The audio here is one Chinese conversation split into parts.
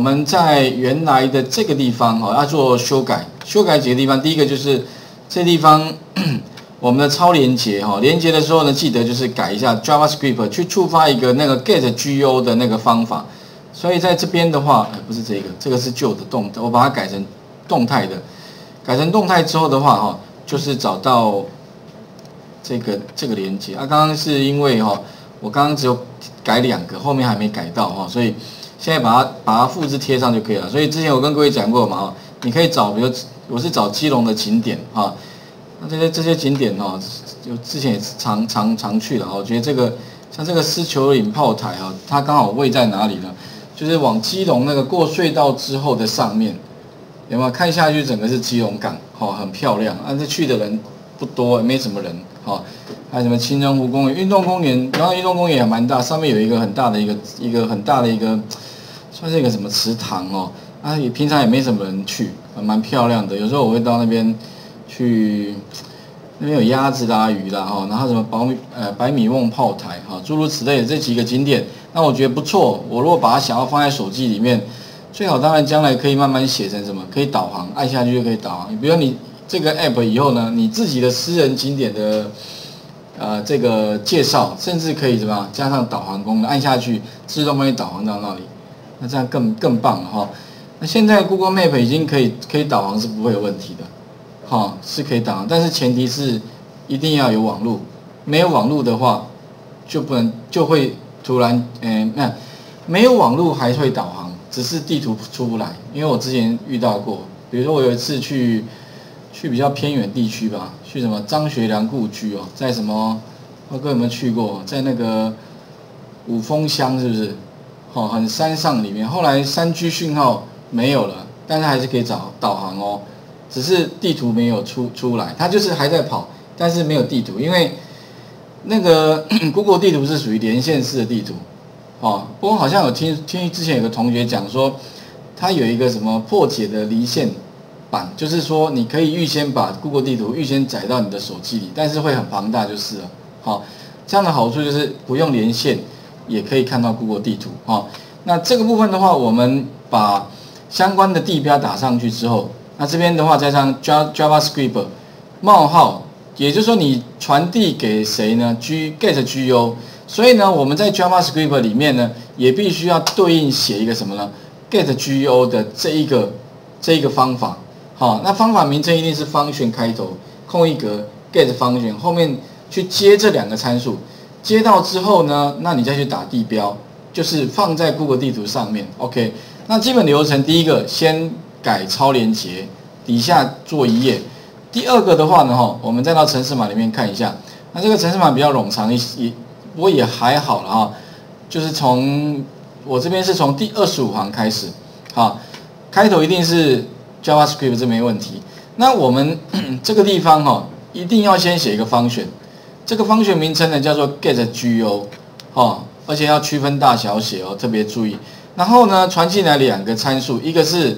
我们在原来的这个地方要做修改，修改几个地方。第一个就是这地方我们的超连结连结的时候呢，记得就是改一下 JavaScript 去触发一个那个 get GO 的那个方法。所以在这边的话，不是这个是旧的动态，我把它改成动态的。改成动态之后的话就是找到这个连结刚刚是因为我刚刚只有改2个，后面还没改到所以现在把它复制贴上就可以了。所以之前我跟各位讲过嘛你可以找，比如我是找基隆的景点那这些景点就之前也常去了我觉得这个像这个狮球岭炮台它刚好位在哪里呢？就是往基隆那个过隧道之后的上面。有没有看下去？整个是基隆港，很漂亮。这去的人不多，也没什么人，还有什么情人湖公园、运动公园，然后运动公园也蛮大，上面有一个很大的一个很大的一个，算是一个什么池塘也平常也没什么人去，蛮漂亮的。有时候我会到那边去，那边有鸭子啦、鱼啦，然后什么白米瓮炮台诸如此类的这几个景点，那我觉得不错。我如果把它想要放在手机里面。最好当然将来可以慢慢写成什么，可以导航，按下去就可以导航。比如你这个 app 以后呢，你自己的私人景点的这个介绍，甚至可以怎么样加上导航功能，按下去自动帮你导航到那里，那这样更棒了那现在 Google Map 已经可以导航是不会有问题的，是可以导航，但是前提是一定要有网络，没有网络的话就会突然没有网络还会导航。只是地图出不来，因为我之前遇到过，比如说我有一次去比较偏远地区吧，去什么张学良故居在什么，各位有没有去过？在那个五峰乡是不是？很山上里面，后来3G 讯号没有了，但是还是可以找导航只是地图没有出来，它就是还在跑，但是没有地图，因为那个Google 地图是属于连线式的地图。不过好像有听之前有个同学讲说，他有一个什么破解的离线版，就是说你可以预先把 Google 地图预先载到你的手机里，但是会很庞大就是了。这样的好处就是不用连线也可以看到 Google 地图。那这个部分的话，我们把相关的地标打上去之后，那这边的话加上 JavaScript 冒号，也就是说你传递给谁呢 ？get GO。所以呢，我们在 JavaScript 里面呢，也必须要对应写一个什么呢 ？get GO 的这一个方法。那方法名称一定是 function 开头，空一格 get function 后面去接这2个参数。接到之后呢，那你再去打地标，就是放在 Google 地图上面。OK， 那基本流程第一个先改超连结，底下做一页。第二个的话呢，我们再到程式码里面看一下。那这个程式码比较冗长不过也还好了就是我这边是从第25行开始，开头一定是 JavaScript 这没问题。那我们这个地方一定要先写一个 function， 这个 function 名称呢叫做 get GO， 而且要区分大小写特别注意。然后呢传进来2个参数，一个是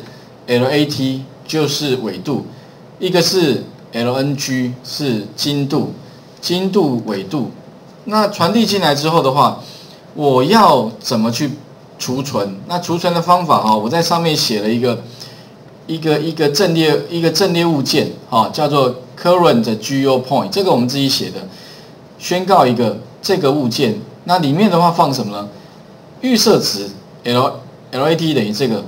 LAT 就是纬度，一个是 LNG 是经度，纬度。那传递进来之后的话，我要怎么去储存？那储存的方法我在上面写了一个阵列物件叫做 current GO point， 这个我们自己写的，宣告一个这个物件。那里面的话放什么呢？预设值 LAT 等于这个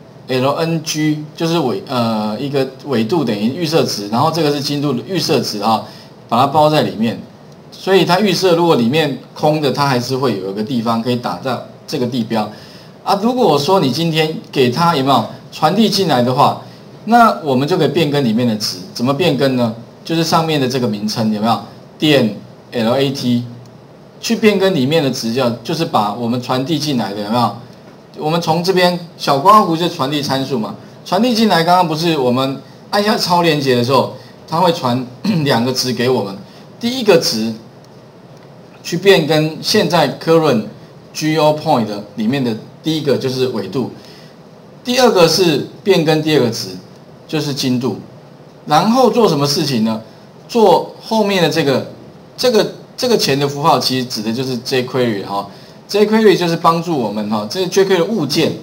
LNG 就是一个纬度等于预设值，然后这个是经度的预设值把它包在里面。所以它预设如果里面空的，它还是会有一个地方可以打到这个地标如果说你今天给它有没有传递进来的话，那我们就可以变更里面的值。怎么变更呢？就是上面的这个名称有没有点 LAT 去变更里面的值，就是把我们传递进来的有没有？我们从这边小括弧就传递参数嘛，传递进来刚刚不是我们按下超连结的时候，它会传2个值给我们。第一个值去变更现在 current GO point 里面的第一个就是纬度，第二个是变更第2个值就是经度，然后做什么事情呢？做后面的这个前的符号，其实指的就是 jQuery jQuery 就是帮助我们这个 jQuery 的物件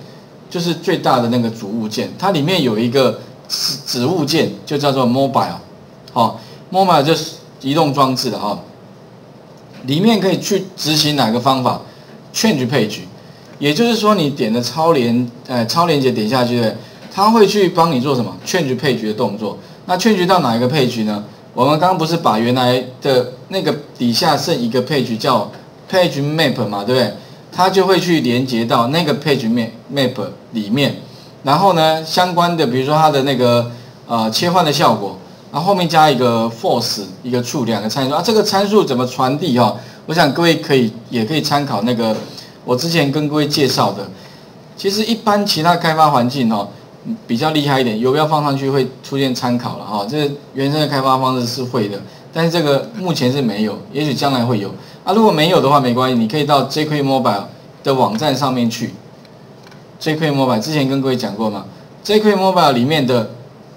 就是最大的那个主物件，它里面有一个子物件，就叫做 mobile， 好 ，mobile 就是移动装置的哈，里面可以去执行哪个方法 ？change page， 也就是说你点的超连接点下去的，它会去帮你做什么 change page 的动作。那 change 到哪一个 page 呢？我们刚刚不是把原来的那个底下剩一个 page 叫 page map 嘛，对不对？它就会去连接到那个 page map 里面，然后呢，相关的比如说它的那个切换的效果，然后后面加一个 force 一个 true 两个参数啊，这个参数怎么传递哈？我想各位也可以参考那个我之前跟各位介绍的。其实一般其他开发环境哈比较厉害一点，游标放上去会出现参考了哈，这原生的开发方式是会的，但是这个目前是没有，也许将来会有。啊，如果没有的话，没关系，你可以到 jQuery Mobile 的网站上面去。jQuery Mobile 之前跟各位讲过嘛 ，jQuery Mobile 里面的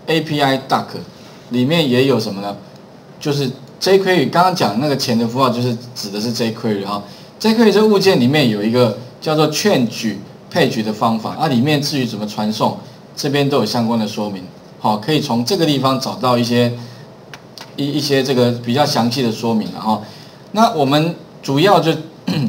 API Doc 里面也有什么呢？就是 jQuery 刚刚讲那个前的符号，就是指的是 jQuery 哈。jQuery 这物件里面有一个叫做 change page 的方法，啊，里面至于怎么传送，这边都有相关的说明。好，可以从这个地方找到一些这个比较详细的说明了哈。那我们主要就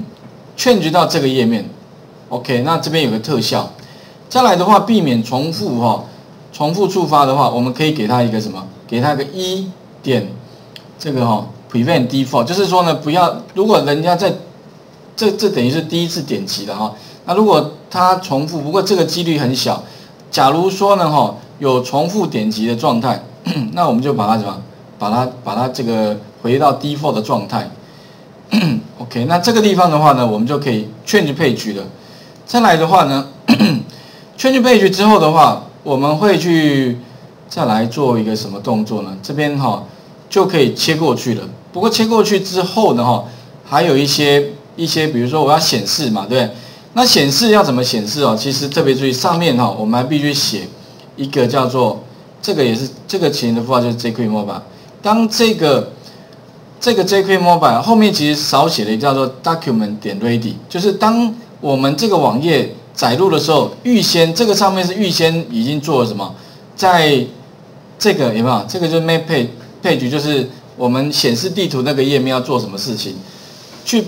change到这个页面 ，OK， 那这边有个特效。再来的话，避免重复触发的话，我们可以给它一个什么？给它一个1点这个prevent default， 就是说呢，不要如果人家在这等于是第一次点击了哈。那如果它重复，不过这个几率很小。假如说呢有重复点击的状态，那我们就把它什么？把它这个回到 default 的状态。OK， 那这个地方的话呢，我们就可以 change page 了。再来的话呢，change page 之后的话，我们会去再来做一个什么动作呢？这边就可以切过去了。不过切过去之后呢还有一些，比如说我要显示嘛，对不对？那显示要怎么显示其实特别注意上面我们还必须写一个叫做这个也是这个前的符号就是 jQuery Mobile。当这个 jQuery Mobile 后面其实少写了一个叫做 document.ready， 就是当我们这个网页载入的时候，这个上面是预先已经做了什么？在这个有没有？这个就是 map page， 就是我们显示地图那个页面要做什么事情？去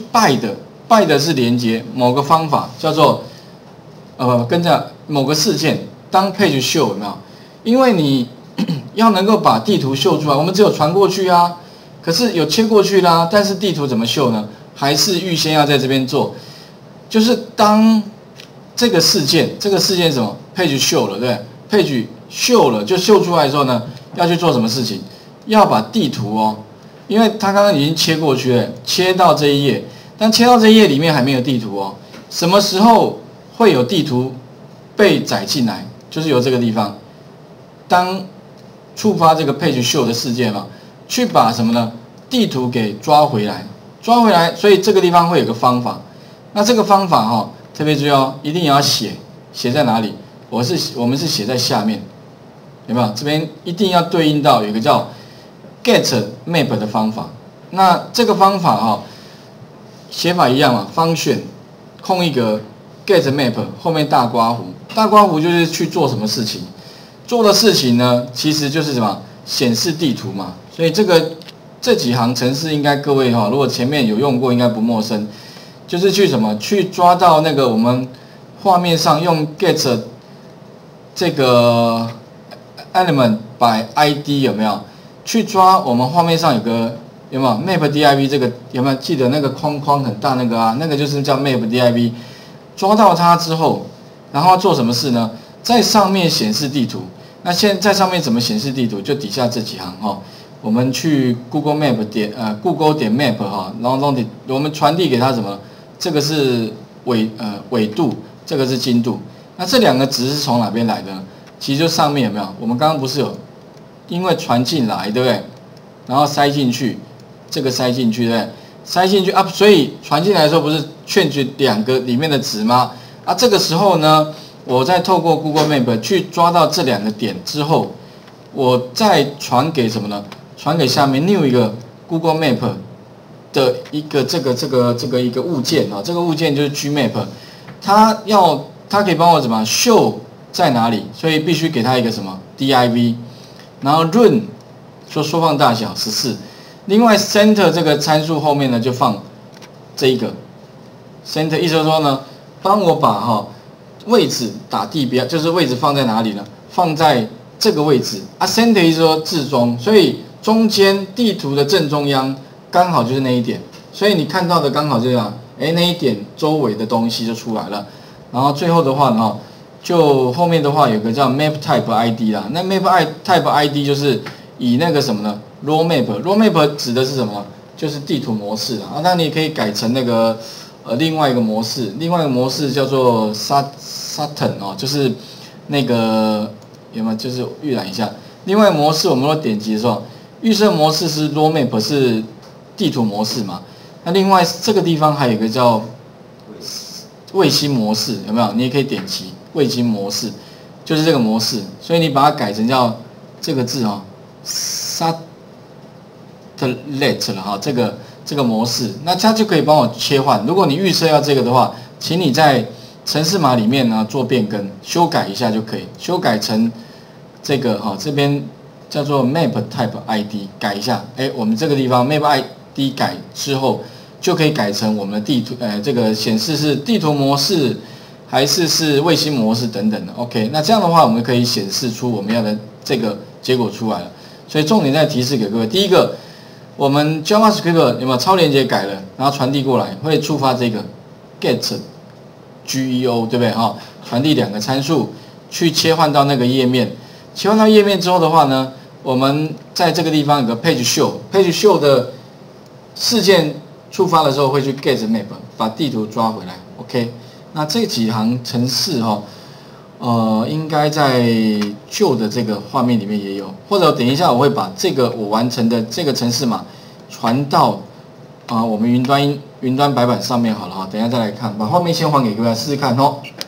bind 是连接某个方法，叫做跟着某个事件。当 page show 有没有？因为你要能够把地图秀出来，我们只有传过去啊。可是有切过去啦，但是地图怎么秀呢？还是预先要在这边做，就是当这个事件是什么 ？page show 了，对不对 ？page show 了，就秀出来的时候呢，要去做什么事情？要把地图因为它刚刚已经切过去了，切到这一页，但切到这一页里面还没有地图什么时候会有地图被载进来？就是由这个地方，当触发这个 page show 的事件嘛。去把什么呢？地图给抓回来，所以这个地方会有个方法。那这个方法特别重要，一定要写在哪里？我们是写在下面，有没有？这边一定要对应到有一个叫 get map 的方法。那这个方法写法一样嘛，function空一格 get map 后面大括弧就是去做什么事情？做的事情呢，其实就是什么？显示地图嘛。所以这几行程式应该各位如果前面有用过，应该不陌生。就是去什么？去抓到那个我们画面上用 get 这个 element by ID 有没有？去抓我们画面上有没有 map div 这个有没有？记得那个框很大那个啊，那个就是叫 map div。抓到它之后，然后做什么事呢？在上面显示地图。那现在在上面怎么显示地图？就底下这几行我们去 Google Map Google Map 然后我们传递给它什么？这个是纬度，这个是经度。那这两个值是从哪边来的？其实就上面有没有？我们刚刚不是有因为传进来，对不对？然后塞进去，这个塞进去，对不对？塞进去啊，所以传进来的时候不是change两个里面的值吗？啊，这个时候呢，我再透过 Google Map 去抓到这两个点之后，我再传给什么呢？传给下面 new 一个 Google Map 的一个这个一个物件这个物件就是 Gmap， 它要它可以帮我怎么show在哪里，所以必须给它一个什么 div， 然后 run 说缩放大小14，另外 center 这个参数后面呢就放这一个 center， 意思是说呢，帮我把位置打地标，就是位置放在哪里呢？放在这个位置啊 ，center 意思说置中，所以中间地图的正中央刚好就是那一点，所以你看到的刚好这样，那一点周围的东西就出来了。然后最后的话呢，就后面的话有个叫 map type ID 啦，那 map type ID 就是以那个什么呢 ，raw map 指的是什么呢？就是地图模式啊，那你也可以改成那个另外一个模式，叫做 Saturn 哦，就是那个有没有？就是预览一下。另外模式我们若点击的时候，预设模式是 raw map 是地图模式嘛？那另外这个地方还有一个叫卫星模式，有没有？你也可以点击卫星模式，就是这个模式，所以你把它改成叫这个字Satellite 了哈，这个模式，那它就可以帮我切换。如果你预设要这个的话，请你在程式码里面呢做变更，修改一下就可以，修改成这个这边叫做 Map Type ID， 改一下，我们这个地方 Map ID 改之后，就可以改成我们的地图，这个显示是地图模式，还是卫星模式等等的。OK， 那这样的话，我们可以显示出我们要的这个结果出来了。所以重点再提示给各位，第一个，我们 JavaScript 有没有超连结改了，然后传递过来，会触发这个 get。GEO 对不对传递2个参数去切换到那个页面，切换到页面之后的话呢，我们在这个地方有个 page show 的事件触发的时候会去 get map， 把地图抓回来。OK， 那这几行程式应该在旧的这个画面里面也有，或者等一下我会把这个我完成的这个程式码传到我们云端白板上面好了等一下再来看，把画面先还给各位试试看